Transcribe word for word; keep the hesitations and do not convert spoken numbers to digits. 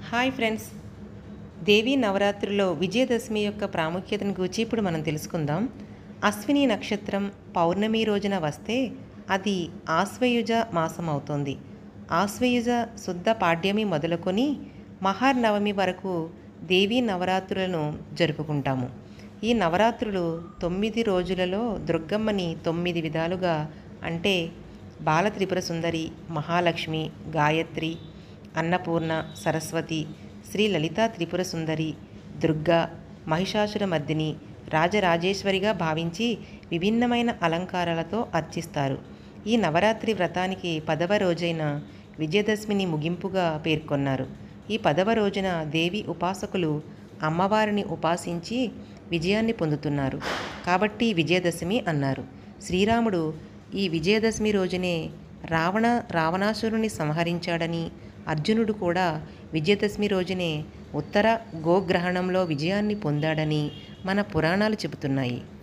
Hi friends, దేవీ నవరాత్రుల్లో విజయదశమి యొక్క ప్రాముఖ్యతను గురించి ఇప్పుడు మనం తెలుసుకుందాం. అశ్విని నక్షత్రం పౌర్ణమి రోజున వస్తే అది ఆశ్వయుజ మాసం అవుతుంది. ఆశ్వయుజ శుద్ధ పాడ్యమి మొదలుకొని మహానవమి వరకు దేవీ నవరాత్రులను జరుపుకుంటాము. ఈ నవరాత్రులు తొమ్మిది రోజులలో దుర్గమ్మని తొమ్మిది విధాలుగా అంటే బాల త్రిపుర సుందరి, మహాలక్ష్మి, గాయత్రి, అన్నపూర్ణ, సరస్వతి, శ్రీ లలితా త్రిపుర సుందరి, దుర్గా, మహిషాసురమర్దిని, రాజరాజేశ్వరిగా భావించి విభిన్నమైన అలంకారాలతో అర్చిస్తారు. ఈ నవరాత్రి వ్రతానికి పదవ రోజైన విజయదశమిని ముగింపుగా పేర్కొన్నారు. ఈ పదవ రోజున దేవి ఉపాసకులు అమ్మవారిని ఉపాసించి విజయాన్ని పొందుతున్నారు కాబట్టి విజయదశమి అన్నారు. శ్రీరాముడు ఈ విజయదశమి రోజునే రావణ రావణాసురుని సంహరించాడని, అర్జునుడు కూడా విజయదశమి రోజునే ఉత్తర గోగ్రహణంలో విజయాన్ని పొందాడని మన పురాణాలు చెబుతున్నాయి.